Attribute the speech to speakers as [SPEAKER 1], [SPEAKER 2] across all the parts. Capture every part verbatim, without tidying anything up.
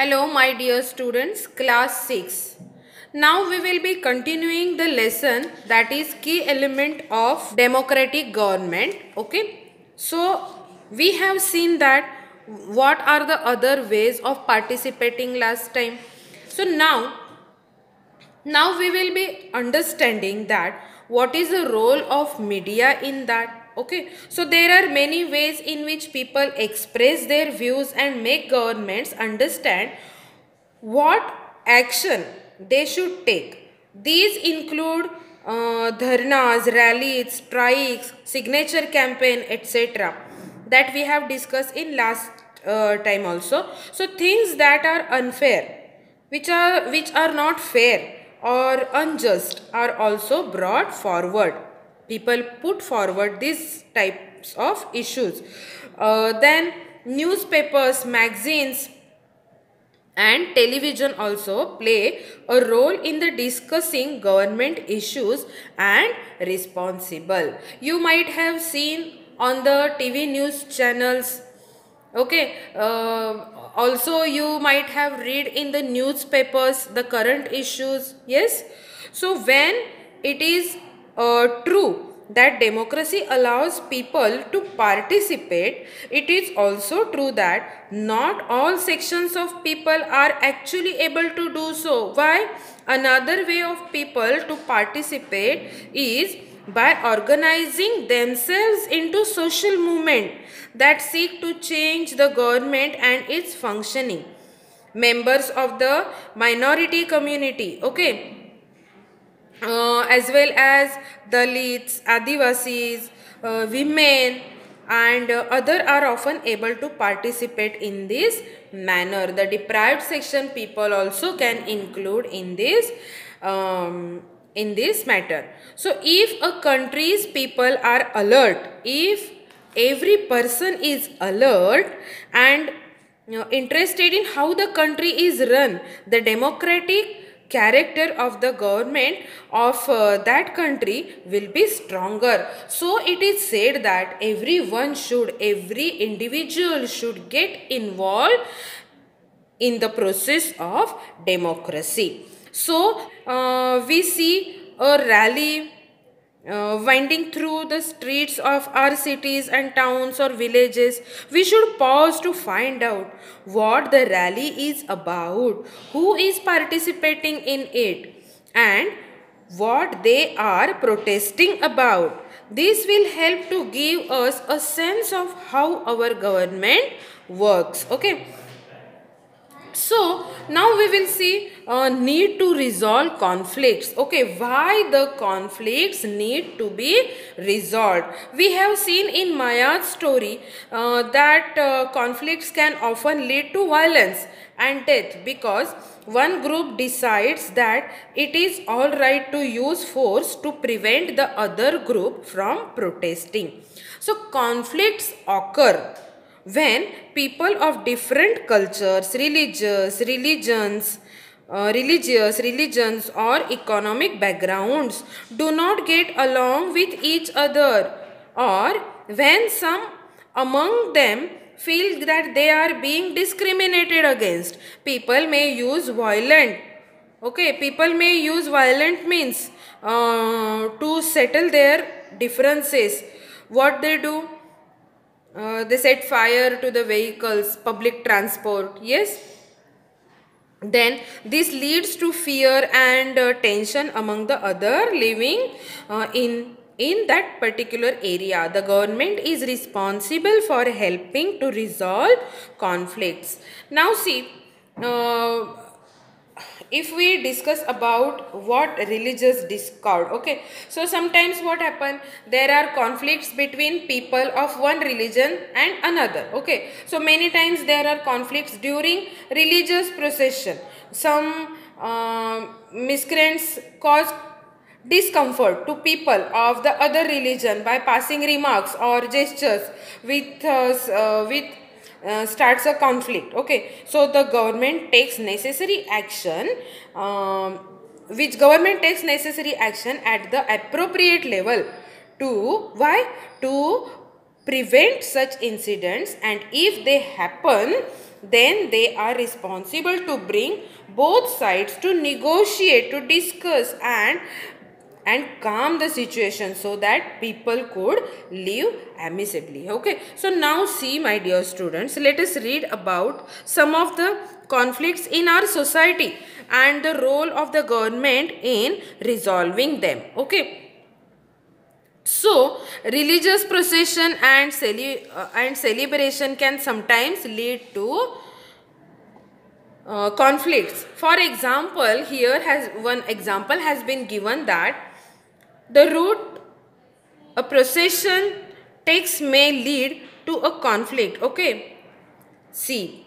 [SPEAKER 1] Hello, my dear students, class six. Now we will be continuing the lesson that is key element of democratic government. Okay. So we have seen that what are the other ways of participating last time. So now, now we will be understanding that what is the role of media in that. Okay, so there are many ways in which people express their views and make governments understand what action they should take. These include uh, dharnas, rallies, strikes, signature campaign, et cetera that we have discussed in last uh, time also. So things that are unfair, which are which are not fair or unjust, are also brought forward. People put forward these types of issues. Uh, then newspapers, magazines, and television also play a role in the discussing government issues and responsible. You might have seen on the T V news channels. Okay, uh, also you might have read in the newspapers the current issues. Yes, so when it is uh, true that democracy allows people to participate, it is also true that not all sections of people are actually able to do so. Why? Another way of people to participate is by organizing themselves into social movement that seek to change the government and its functioning. Members of the minority community, okay, uh, as well as Dalits, Adivasis, uh, women and uh, other are often able to participate in this manner. The deprived section people also can include in this um, in this matter. So if a country's people are alert, if every person is alert and you know, interested in how the country is run, the democratic character of the government of uh, that country will be stronger. So it is said that everyone should, every individual should get involved in the process of democracy. So uh, we see a rally uh, winding through the streets of our cities and towns or villages. We should pause to find out what the rally is about, who is participating in it, and what they are protesting about. This will help to give us a sense of how our government works. Okay. So now we will see uh, need to resolve conflicts. Okay, why the conflicts need to be resolved? We have seen in Maya's story uh, that uh, conflicts can often lead to violence and death because one group decides that it is all right to use force to prevent the other group from protesting. So conflicts occur when people of different cultures, religious, religions, uh, religious, religions or economic backgrounds do not get along with each other, or when some among them feel that they are being discriminated against. People may use violent, okay, people may use violent means uh, to settle their differences. What they do? Uh, they set fire to the vehicles, public transport, yes. Then this leads to fear and uh, tension among the other living uh, in, in that particular area. The government is responsible for helping to resolve conflicts. Now see, uh, if we discuss about what religious discord, okay, so sometimes what happen, there are conflicts between people of one religion and another. Okay, so many times there are conflicts during religious procession. Some uh, miscreants cause discomfort to people of the other religion by passing remarks or gestures with uh, uh, with Uh, starts a conflict. Okay, so the government takes necessary action, um, which government takes necessary action at the appropriate level to, why? To prevent such incidents, and if they happen, then they are responsible to bring both sides to negotiate, to discuss and and calm the situation so that people could live amicably. Okay, so now see, my dear students, let us read about some of the conflicts in our society and the role of the government in resolving them. Okay, so religious procession and, cele uh, and celebration can sometimes lead to uh, conflicts. For example, here has one example has been given that the route a procession takes may lead to a conflict. Okay, see,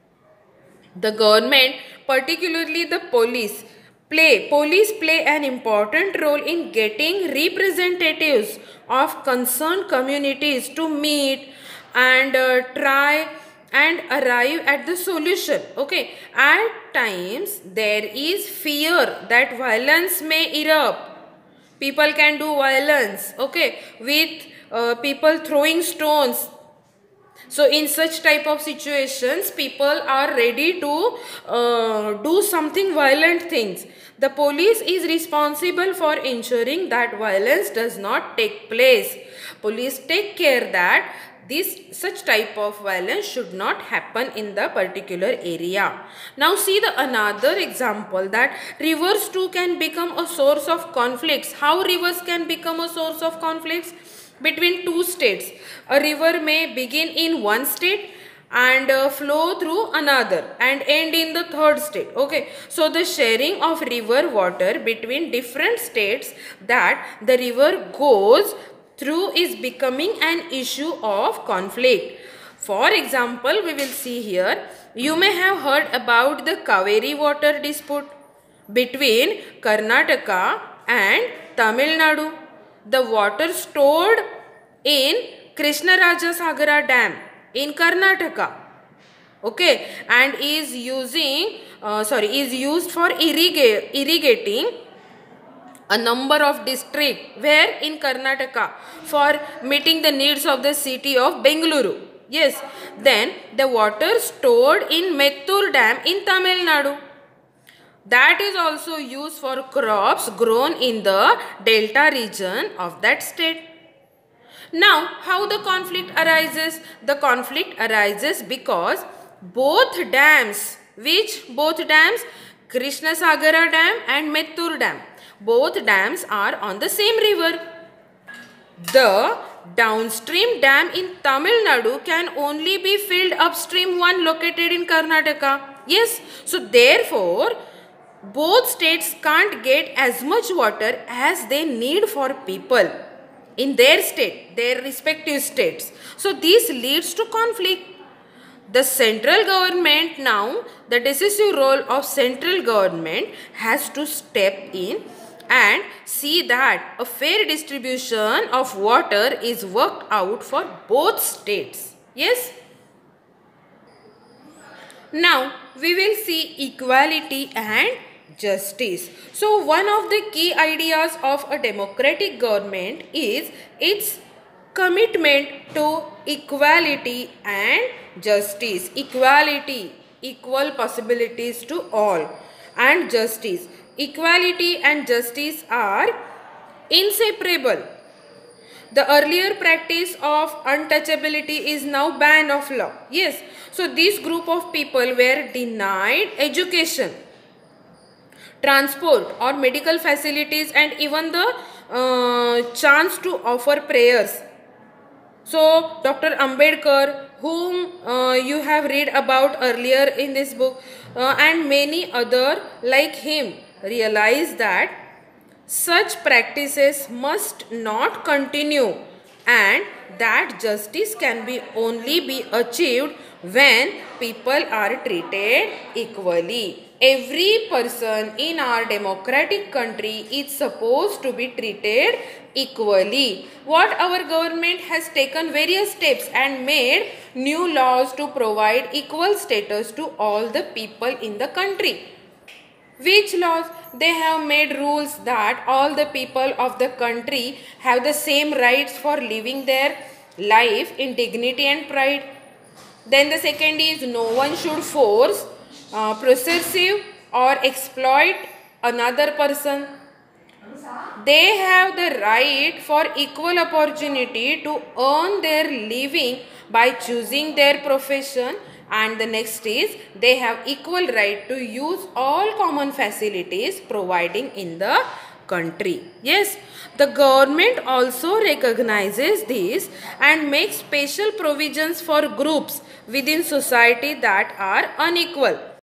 [SPEAKER 1] the government, particularly the police, play police play an important role in getting representatives of concerned communities to meet and uh, try and arrive at the solution. Okay, at times there is fear that violence may erupt. People can do violence, okay, with uh, people throwing stones. So in such type of situations, people are ready to uh, do something violent things. The police is responsible for ensuring that violence does not take place. Police take care that this such type of violence should not happen in the particular area. Now see the another example, that rivers too can become a source of conflicts. How rivers can become a source of conflicts? Between two states. A river may begin in one state and uh, flow through another and end in the third state. Okay, so the sharing of river water between different states that the river goes through is becoming an issue of conflict. For example, we will see here, you may have heard about the Kaveri water dispute between Karnataka and Tamil Nadu. The water stored in Krishnarajasagara Dam in Karnataka, okay, and is using uh, sorry is used for irrigate, irrigating a number of districts where in Karnataka for meeting the needs of the city of Bengaluru. Yes, then the water stored in Mettur Dam in Tamil Nadu, that is also used for crops grown in the delta region of that state. Now, how the conflict arises? The conflict arises because both dams, which both dams? Krishnasagara Dam and Mettur Dam. Both dams are on the same river. The downstream dam in Tamil Nadu can only be filled upstream one located in Karnataka. Yes, so therefore, both states can't get as much water as they need for people in their state, their respective states. So this leads to conflict. The central government now, the decisive role of central government has to step in and see that a fair distribution of water is worked out for both states. Yes? Now we will see equality and justice. So one of the key ideas of a democratic government is its commitment to equality and justice. Equality, equal possibilities to all, and justice. Equality and justice are inseparable. The earlier practice of untouchability is now ban of law. Yes, so this group of people were denied education, transport or medical facilities, and even the uh, chance to offer prayers. So Doctor Ambedkar, whom uh, you have read about earlier in this book, uh, and many other like him, realized that such practices must not continue and that justice can be only be achieved when people are treated equally. Every person in our democratic country is supposed to be treated equally. What our government has taken various steps and made new laws to provide equal status to all the people in the country. Which laws? They have made rules that all the people of the country have the same rights for living their life in dignity and pride. Then the second is no one should force, uh, possessive or exploit another person. They have the right for equal opportunity to earn their living by choosing their profession. And the next is they have equal right to use all common facilities providing in the country. Yes, the government also recognizes this and makes special provisions for groups within society that are unequal.